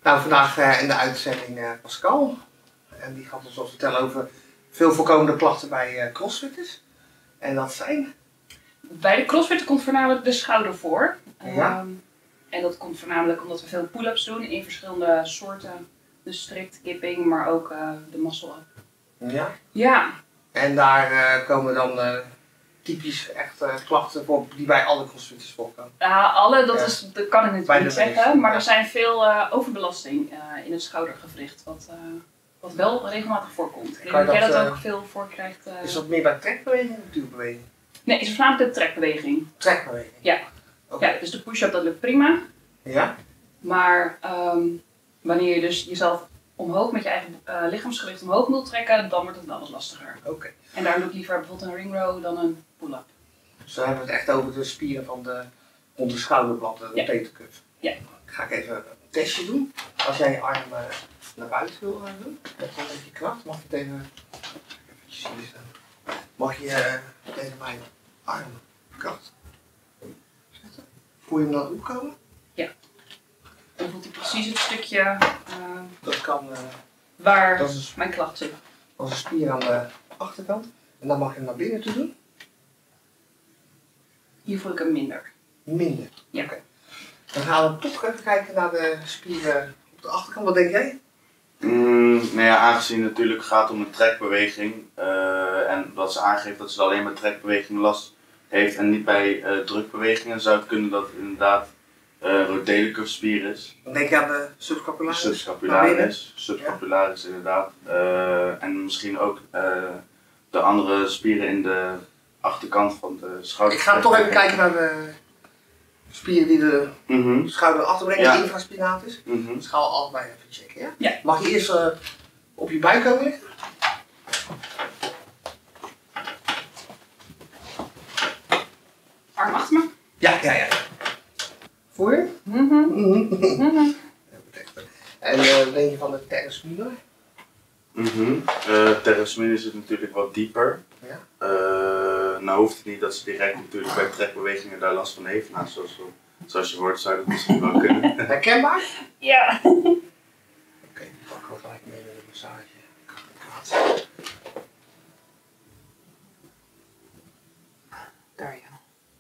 Nou, vandaag in de uitzending Pascal. En die gaat ons wat vertellen over veel voorkomende klachten bij crossfitters. En dat zijn? Bij de crossfitter komt voornamelijk de schouder voor. Ja. En dat komt voornamelijk omdat we veel pull-ups doen in verschillende soorten. Dus strict, kipping, maar ook de muscle-up. Ja. Ja. En daar komen dan typisch echt klachten voor die bij alle crossfitters voorkomen. Alle, dat kan ik natuurlijk niet zeggen. Maar ja. er zijn veel overbelasting in het schoudergewricht. Wat wel regelmatig voorkomt. Ik denk dat jij dat ook veel voor krijgt. Is dat meer bij trekbeweging of duwbeweging? Nee, het is voornamelijk de trekbeweging. Trekbeweging? Ja. Okay. Ja, dus de push-up dat lukt prima. Ja. Maar wanneer je dus jezelf omhoog met je eigen lichaamsgewicht omhoog wilt trekken, dan wordt het wel wat lastiger. Oké. En daar doe ik liever bijvoorbeeld een ring row dan een pull-up. Dus dan hebben we het echt over de spieren van rond de schouderblad, de petercuff. Ja. Ga ik even een testje doen. Als jij je arm naar buiten wil doen, met een beetje kracht, mag je tegen, eventjes hier staan, mag je tegen mijn arm kracht zetten. Voel je hem dan opkomen? Ja. Dan voelt hij precies het stukje Dat kan, waar dat is mijn klacht zit. als een spier aan de achterkant. En dan mag je hem naar binnen toe doen. Hier voel ik hem minder. Minder. Ja. Okay. Dan gaan we toch even kijken naar de spieren op de achterkant. Wat denk jij? Nou ja, aangezien het natuurlijk gaat om een trekbeweging en dat ze aangeeft dat ze alleen met trekbeweging last heeft en niet bij drukbewegingen, zou het kunnen dat het inderdaad rotator-cuffspier is. Dan denk je aan de subscapularis? Subscapularis inderdaad. En misschien ook de andere spieren in de achterkant van de schouder. Ik ga toch even kijken naar de spieren die de schouder achterbrengen, de infraspinatus. Dus gaan we allebei even checken, ja? Ja. Mag je eerst op je buik komen liggen? Arm achter me. Ja. Voel je? En denk je van de teres minor? Teres minor zit natuurlijk wat dieper. Ja. Nou hoeft het niet dat ze direct natuurlijk bij trekbewegingen daar last van heeft. Nou, zoals je hoort zou dat misschien wel kunnen. Herkenbaar? Ja. Oké, pak ook gelijk mee met de massage. Daar ja.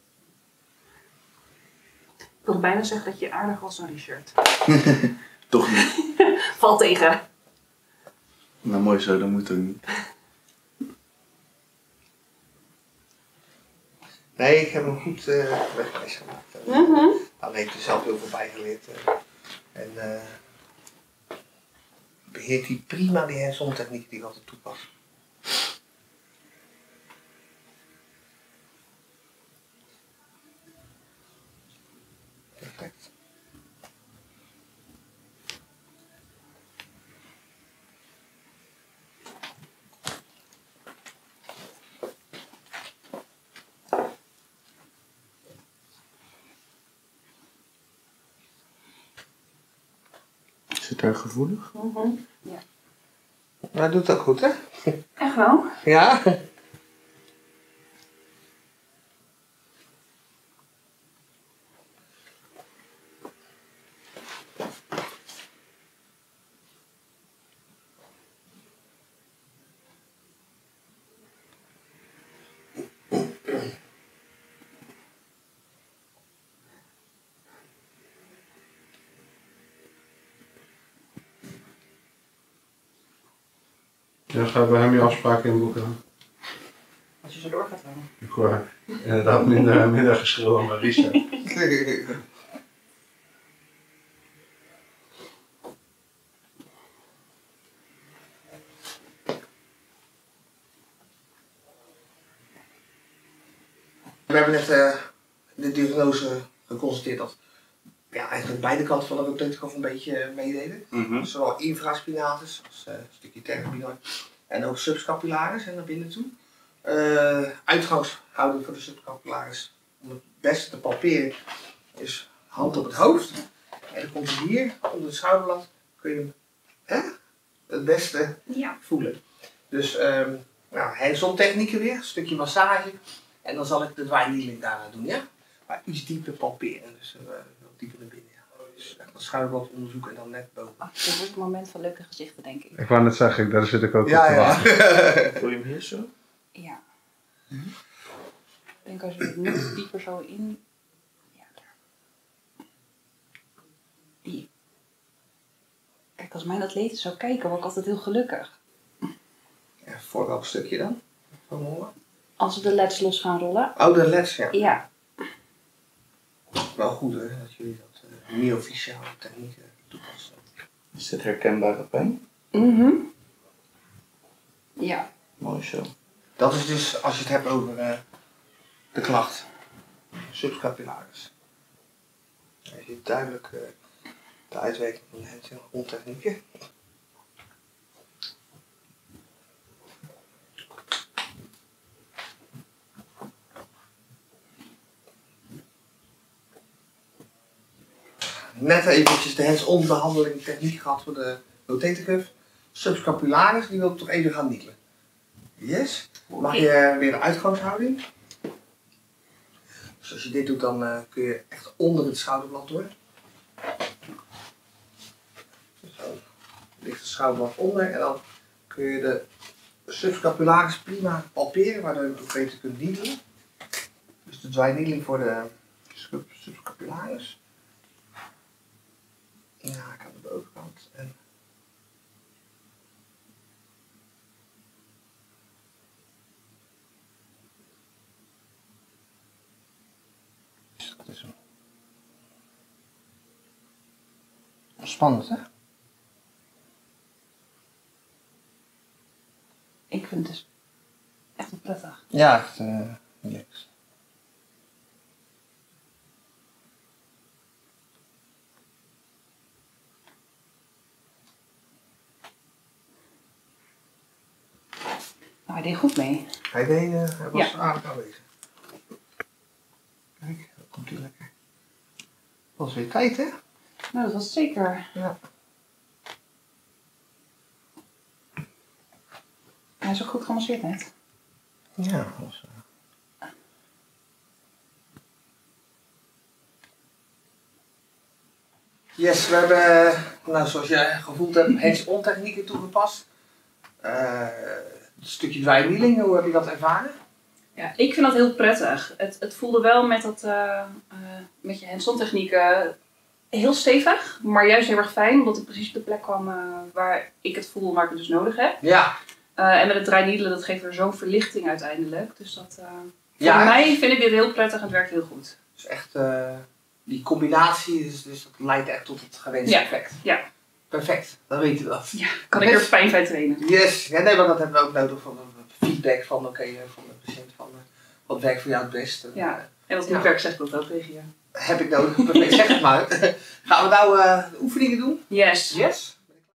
Ik wil bijna zeggen dat je aardig was, een Richard. Toch niet. Valt tegen. Nou mooi zo, dat moet ook niet. Nee, ik heb hem goed weggelegd gemaakt. Alleen heeft er zelf heel veel bij geleerd. En beheert hij prima die hands-on techniek die ik altijd toepas. Perfect. Zit daar gevoelig? Ja. Maar hij doet het ook goed, hè? Echt wel? Ja? Ja, ga bij hem je afspraak inboeken. Als je zo door gaat houden. Ik hoor inderdaad minder geschil dan Marisa. We hebben net de diagnose geconstateerd dat eigenlijk beide kanten van de rotator een beetje meededen. Zowel infraspinatus als een stukje teres minor en ook subscapularis naar binnen toe. Uitgangshouding voor de subscapularis om het beste te palperen is hand op het hoofd. En dan komt hij hier onder het schouderblad, kun je hem het beste voelen. Dus hands-on technieken weer, een stukje massage. En dan zal ik de dry needling daarna doen, ja? Maar iets dieper palperen, dus wat dieper naar binnen. Ja. Dus echt een schouderblad onderzoek en dan net boven. Dit wordt het moment van leuke gezichten, denk ik. Ik wou net zeggen, daar zit ik ook op te Ja. wachten. Wil je hem hier zo? Ja. Ik denk als je het nog dieper zo in... Ja, daar. Die. Kijk, als mijn atleten zou kijken, word ik altijd heel gelukkig. Ja, voor welk stukje dan? Van mijn honger? Als we de leds los gaan rollen. Oh, de leds, ja. Ja. Wel goed hè, dat jullie dat myofasciale technieken toepassen. Is dit herkenbare pijn? Ja. Mooi zo. Dat is dus als je het hebt over de klacht. Subscapularis. Je ziet duidelijk de uitwerking van de hand- en grondtechnieken. Net eventjes de hands-on behandeling techniek gehad voor de rotator cuff. Subscapularis, die wil ik toch even gaan nielen. Yes. Mag je weer een uitgangshouding. Dus als je dit doet, dan kun je echt onder het schouderblad door. Zo. Ligt het schouderblad onder en dan kun je de subscapularis prima palperen, waardoor je het ook beter kunt nielen. Dus de dry needling voor de subscapularis. Ja, ik aan de bovenkant. En dat is hem. Spannend, hè? Ik vind het dus echt wel prettig. Ja, echt relaxed. Nou, hij deed goed mee. Hij was Ja. aardig aanwezig. Kijk, dat komt hij lekker. Dat was weer tijd, hè? Nou, dat was het zeker. Ja. Hij is ook goed gemasseerd net. Ja, dat was... Yes, we hebben, nou, zoals je gevoeld hebt, hands-on technieken toegepast. Een stukje dry needling, hoe heb je dat ervaren? Ja, ik vind dat heel prettig. Het voelde wel met je hands-on technieken heel stevig, maar juist heel erg fijn, omdat ik precies op de plek kwam waar ik het voel, waar ik het dus nodig heb. Ja. En met het dry needelen, dat geeft er zo'n verlichting uiteindelijk. Dus dat, Ja, voor mij vind ik dit heel prettig en het werkt heel goed. Dus echt, die combinatie, dus dat leidt echt tot het gewenste effect. Ja. Perfect, dan weten we dat. Ja, kan ik er fijn bij trainen. Yes, ja, nee, maar dat hebben we ook nodig van feedback van, van de patiënt, van wat werkt voor jou het best. Ja, en wat goed werkt zegt dat ook tegen je. Heb ik nodig, perfect, zeg het maar. Gaan we nou de oefeningen doen? Yes. Yes.